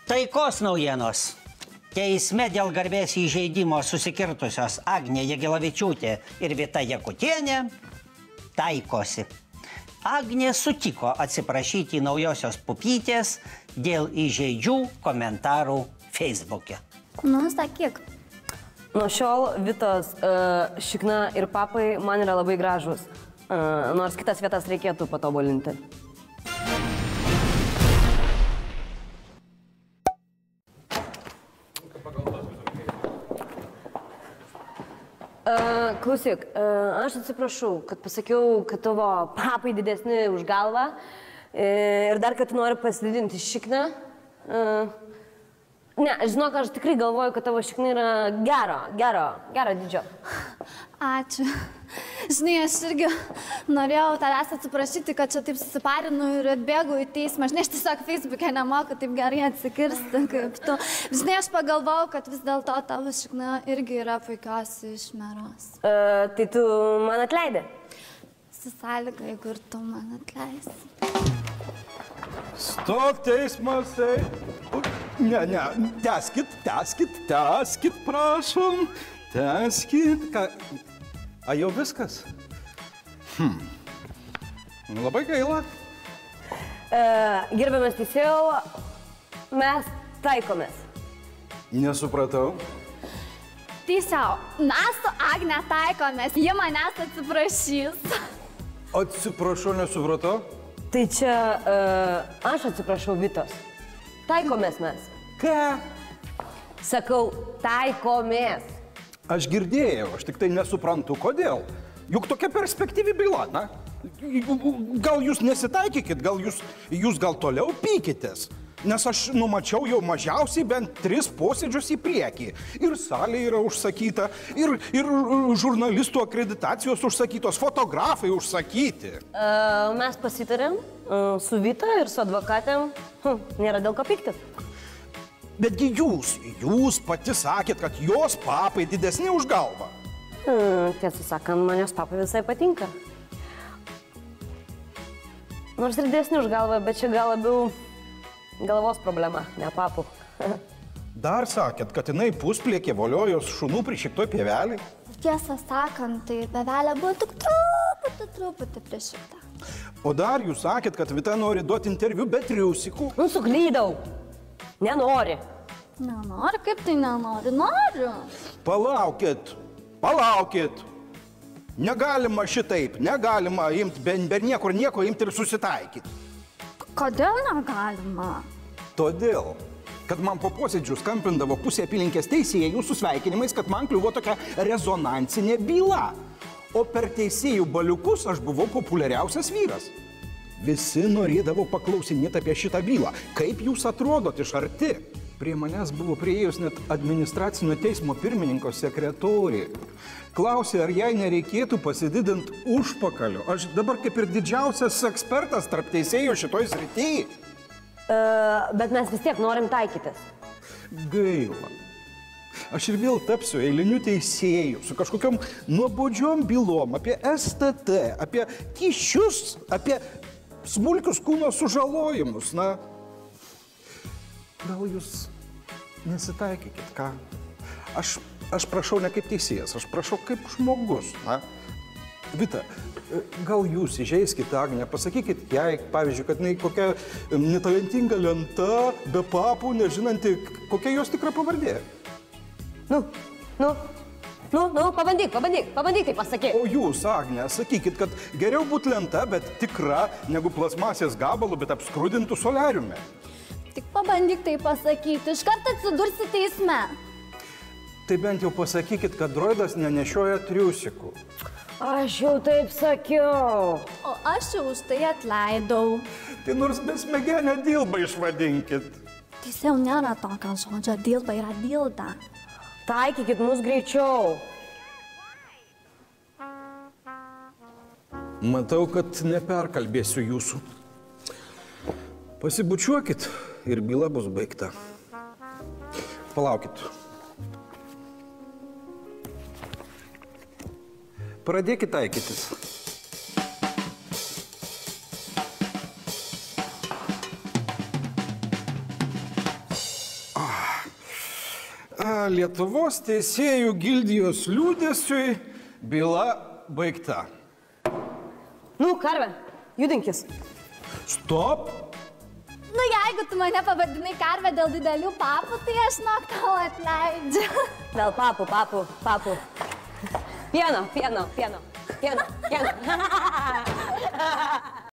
Taikos naujienos. Teisme dėl garbės įžeidimo susikirtusios Agnė Jagelavičiūtė ir Vita Jakutienė taikosi. Agnė sutiko atsiprašyti naujosios pupytės dėl įžeidžių komentarų Facebook'e. Nu, sakyk. Nuo šiol Vitos šikna ir papai man yra labai gražus, nors kitas vietas reikėtų patobulinti. Klausyk, aš atsiprašau, kad pasakiau, kad tavo papai didesni už galvą ir dar, kad tu nori pasididinti šikną. Ne, žinok, aš tikrai galvoju, kad tavo šikna yra gero dydžio. Ačiū. Žinai, aš irgi norėjau tavęs atsiprašyti, kad čia taip susiparinu ir atbėgau į teismą. Žinai, aš tiesiog Facebook'e nemoku taip gerai atsikirsti kaip tu. Žinai, aš pagalvojau, kad vis dėlto tavo šikna irgi yra puikios išmeros. Tai tu man atleidai? Su sąlyga, jeigu ir tu man atleisi. Stok, teismas, Ne, tęskit, prašom. Tęskit. A jau viskas? Labai gaila. Gerbiamas teisėjau, mes taikomės. Nesupratau. Teisėjau, mes su Agne taikomės, ji manęs atsiprašys. Atsiprašau, nesupratau. Tai čia aš atsiprašau Vitos. Taikomės mes. Ką? Sakau, taikomės. Aš girdėjau, aš tik tai nesuprantu, kodėl. Juk tokia perspektyvi byla, na? Gal jūs nesitaikykit, gal jūs gal toliau pykitės. Nes aš numačiau jau mažiausiai bent 3 posėdžius į priekį. Ir salė yra užsakyta, ir žurnalistų akreditacijos užsakytos, fotografai užsakyti. Mes pasitarėm su Vita ir su advokatėm. Nėra dėl ko pyktis. Betgi jūs pati sakėt, kad jos papai didesni už galvą. Tiesą sakant, man jos papai visai patinka. Nors ir didesni už galvą, bet čia gal labiau galvos problema, ne papų. Dar sakėt, kad jinai puspliekė voliojos šunų prišiktoj pievelį? Tiesą sakant, tai pievelė buvo tik truputį prišikta. O dar jūs sakėt, kad Vita nori duoti interviu be triusikų. Nu, suklydau. Nenori. Nenori? Kaip tai nenori? Noriu. Palaukit. Negalima šitaip, negalima imti, be niekur nieko imti ir susitaikyti. Kodėl negalima? Todėl, kad man po posėdžių skambindavo pusė apylinkės teisėjų su sveikinimais, kad man kliuvo tokia rezonansinė byla. O per teisėjų baliukus aš buvau populiariausias vyras. Visi norėdavo paklausinėti apie šitą bylą. Kaip jūs atrodot iš arti? Prie manęs buvo priėjus net administracinio teismo pirmininko sekretorė. Klausė, ar jai nereikėtų pasididinti užpakalio. Aš dabar kaip ir didžiausias ekspertas tarp teisėjų šitoj srityje. Bet mes vis tiek norim taikytis. Gaila. Aš ir vėl tapsiu eiliniu teisėju su kažkokiom nuobodžiom bylom apie STT, apie kyšius, apie smulkius kūno sužalojimus. Na, gal jūs nesitaikykit, ką? Aš prašau ne kaip teisėjas, aš prašau kaip žmogus. Na? Vita, gal jūs įžeiskite Agnę, pasakykit jai, pavyzdžiui, kad jinai kokia netalentinga lenta, be papų, nežinanti, kokia jos tikra pavardė. Pabandyk tai pasakyti. O jūs, Agne, sakykit, kad geriau būti lenta, bet tikra, negu plasmasės gabalų, bet apskrudintų soliariume. Tik pabandyk tai pasakyti, iškart atsidursi teisme. Tai bent jau pasakykit, kad droidas nenešioja triusikų. Aš jau taip sakiau. O aš jau už tai atleidau. Tai nors besmegenę dilbą išvadinkit. Teisėjau, nėra tokio žodžio, dilba yra dilda. Taikykit mus greičiau. Matau, kad neperkalbėsiu jūsų. Pasibučiuokit ir byla bus baigta. Palaukit. Pradėkit taikytis. Lietuvos teisėjų gildijos liūdėsiui byla baigta. Nu, karve, judinkis. Stop! Nu, jeigu tu mane pavadinai karvę dėl didelių papų, tai aš nuo tau atleidžiu. Dėl papų. Pieno.